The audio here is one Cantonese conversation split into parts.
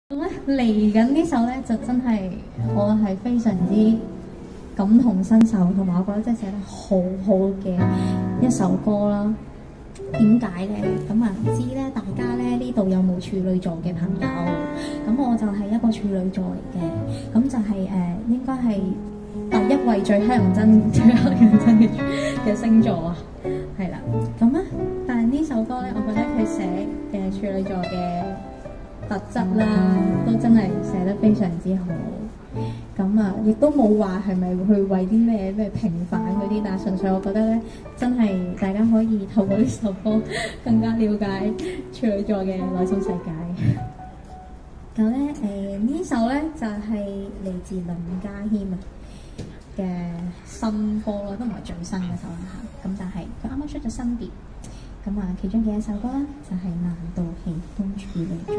咁咧嚟緊呢首咧就真係我係非常之感同身受，同埋我覺得真係寫得好好嘅一首歌啦。點解咧？咁啊唔知咧，大家咧呢度有冇處女座嘅朋友？咁我就係一個處女座嚟嘅，咁就係應該係第一位最黑人憎嘅星座啊，係啦。咁啊，但係呢首歌咧，我覺得佢寫嘅處女座嘅特質啦，都真係寫得非常之好。咁啊，亦都冇話係咪去為啲咩平反嗰啲，但係純粹我覺得咧，真係大家可以透過呢首歌更加了解處女座嘅內心世界。咁咧呢首咧就係嚟自林家謙啊嘅新歌啦，都唔係最新嘅首啦嚇。咁但係佢啱啱出咗新碟，咁啊其中嘅一首歌啦就係、難道喜歡處女座。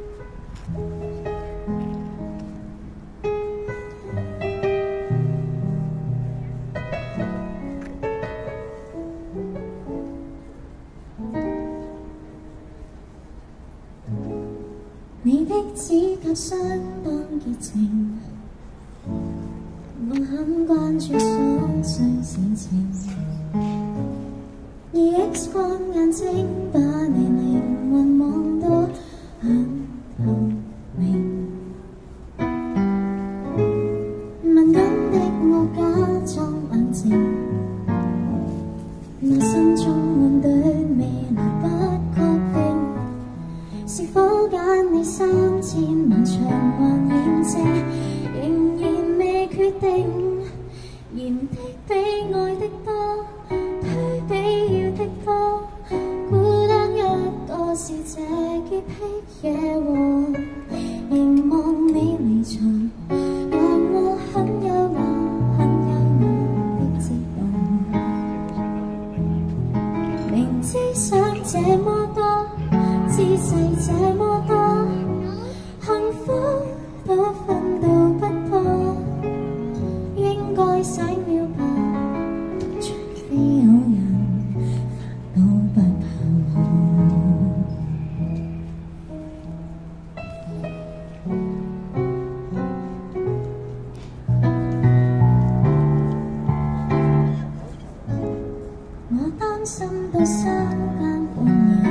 你的指甲相當潔淨，我很關注瑣碎事情，而 X 光眼睛把你靈魂望到很透明，敏感的我假裝冷靜，內心充滿對未來不確定，是否揀你3000萬場還驗證，仍然未決定，嫌的比愛的多，推比要的多，孤單一個是這潔癖惹禍，凝望你離場，讓我很優雅很優雅的接吻，明知想這麼多，姿勢這麼多，幸福都分到不多，應該醒了吧，除非有人都不怕我。我擔心到3更半夜，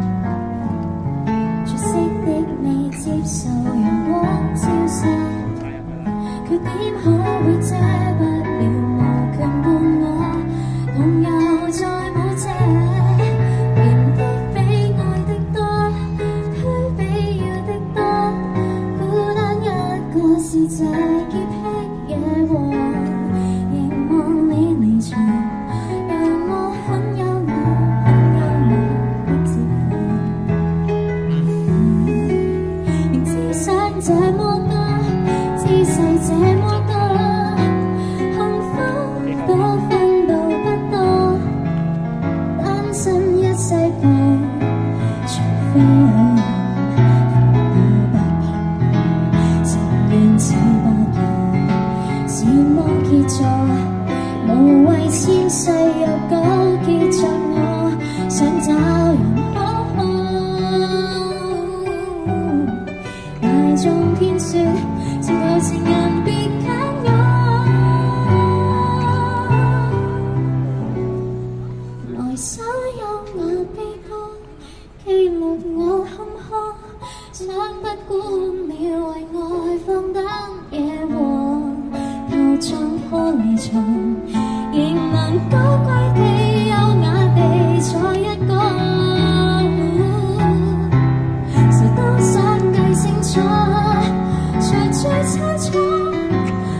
絕色的你接受陽光照射，缺點可會遮不了無權伴我，同遊在舞者，嫌的比愛的多，推比要的多，孤單一個是這潔癖惹禍，凝望你離場，讓我很優雅很優雅的接吻，明知想這麼多，姿勢這麼多，幸福都分到不多，單身一世步，除非有人都不怕，承認似白人是摩羯座，無謂纖細又糾結着我，想找人呵護，大眾偏說情頭情人別揀我，來首優雅悲歌記錄我坎坷，想不管了為愛放膽惹禍，頭撞破離場，仍能高貴地優雅地坐一個，誰都想計清楚，隨處猜錯，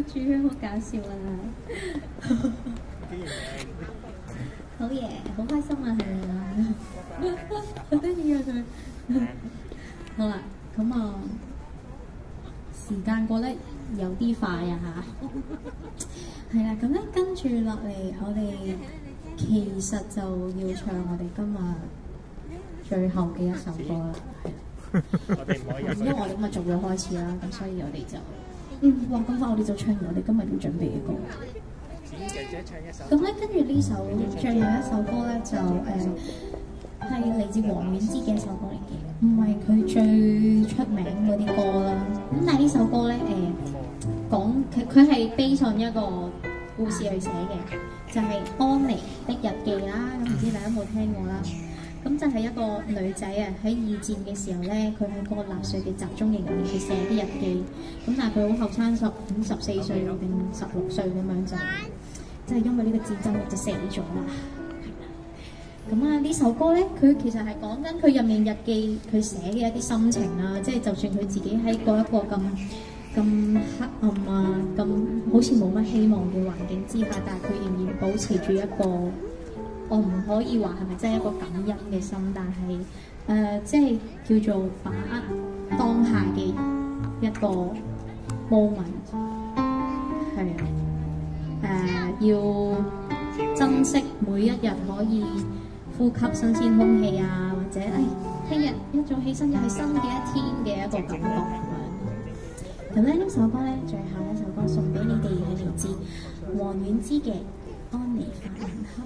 主好搞笑啊！好嘢，好開心啊，係啊！好得意啊佢。好啦，咁啊，時間過得有啲快啊嚇。係啦，咁咧跟住落嚟，我哋其實就要唱我哋今日最後嘅一首歌啦。因為我哋今日仲要開始啦，咁所以我哋就哇咁快我哋就唱完我哋今日要準備嘅歌。咁咧跟住呢首最後一首歌咧就係嚟自黃婉之嘅一首歌嚟嘅，唔係佢最出名嗰啲歌啦。咁但係呢首歌咧講佢係based on一個故事去寫嘅，就係安妮的日記啦。咁唔知大家有冇聽過啦？咁就係一個女仔啊，喺二戰嘅時候咧，佢喺嗰個納粹嘅集中營入面去寫啲日記。咁但係佢好後生，14歲定16歲咁樣就即係因為呢個戰爭就死咗啦。咁啊呢首歌咧，佢其實係講緊佢入面日記佢寫嘅一啲心情啊，即係就算佢自己喺嗰一個咁黑暗啊，咁好似冇乜希望嘅環境之下，但係佢仍然保持住一個。我唔可以話係咪真係一個感恩嘅心，但係即係叫做把握當下嘅一個 moment， 係要珍惜每一日可以呼吸新鮮空氣啊，或者聽日一早起身又係新嘅一天嘅一個感覺咁咧呢首歌咧，最後一首歌送俾你哋係嚟自黃婉之嘅《安妮法蘭克》。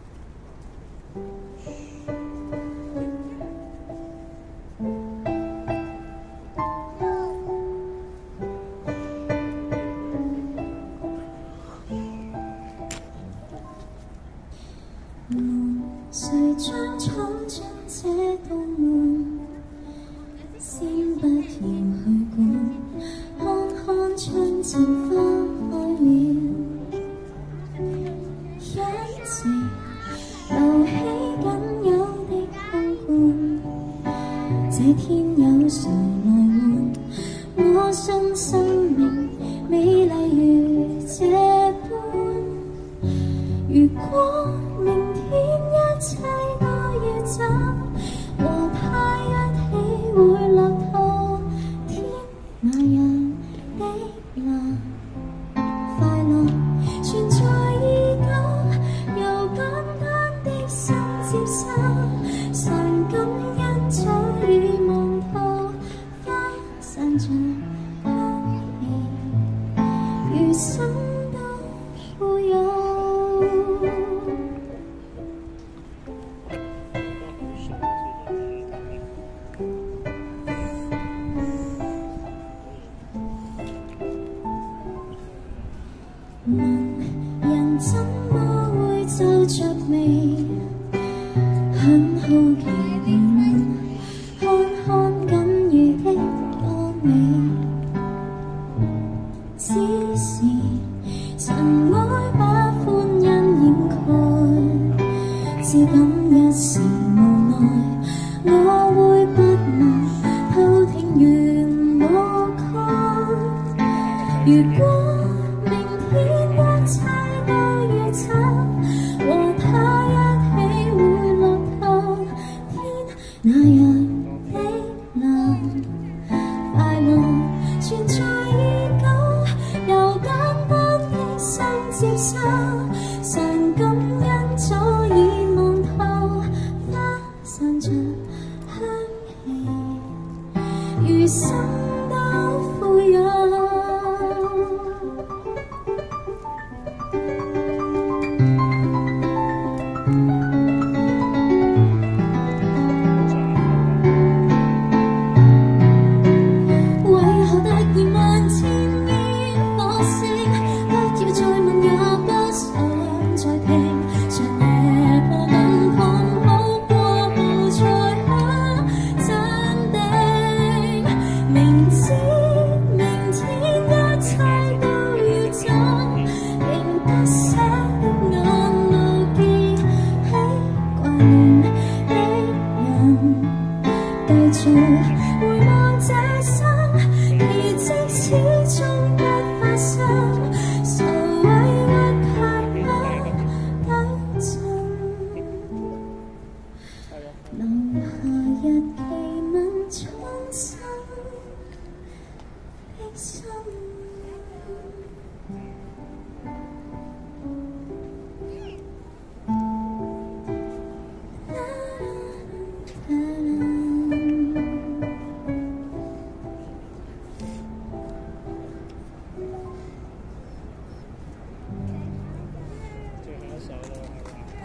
誰將闖進這道門？先不要去管，看看窗前花開了，一直留起僅有的空罐。這天有誰來換？我信生命美麗如這般。如果明天一切都要走，和他一起會落到天那樣的藍。快樂存在已久，由簡單的心接受，常感恩早已望透，花散着香氣，餘生都富有。問人怎麼會皺着眉，很好奇地問，看看僅餘的多美。只是塵埃把歡欣掩蓋，只感一時無奈，我會不能偷聽願我開。如果一切都要走，和他一起會落到天那樣的藍。快樂存在已久，由簡單的心接受，常感恩早已望透，花散着香氣，餘生都富有。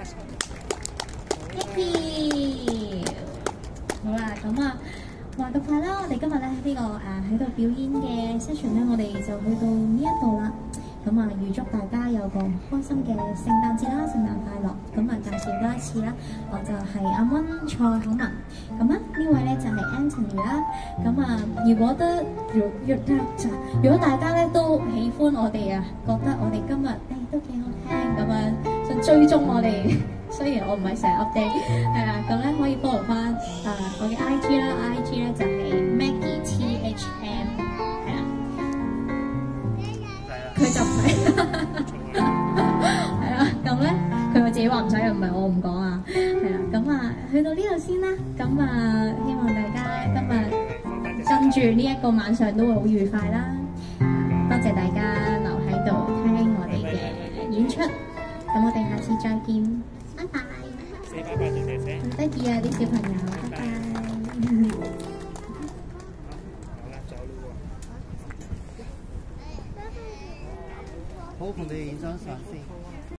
Thank you。好啦，咁啊，話咁快啦，我哋今日咧呢個喺度表演嘅 session 咧，我哋就去到呢一度啦。咁啊，預祝大家有個開心嘅聖誕節啦，聖誕快樂！咁啊，介紹多一次啦，我就係阿温蔡可文。咁啊，呢位咧就係 Anthony 啦。咁啊，如果大家咧都喜歡我哋啊，覺得我哋今日都幾好聽，咁啊想追蹤我哋，雖然我唔係成日 update， 係啦，咁咧可以 follow 翻我嘅 IG 啦 ，IG 咧就係 Maggie THM。佢就唔使，係啦，咁咧佢話自己話唔使，又唔係我唔講啊，係啦，咁啊去到呢度先啦，咁啊希望大家今日跟住呢一個晚上都會好愉快啦，多謝大家留喺度聽我哋嘅演出，咁我哋下次再見，拜拜，好得意啊啲小朋友，拜拜。 好，同你哋影張相先。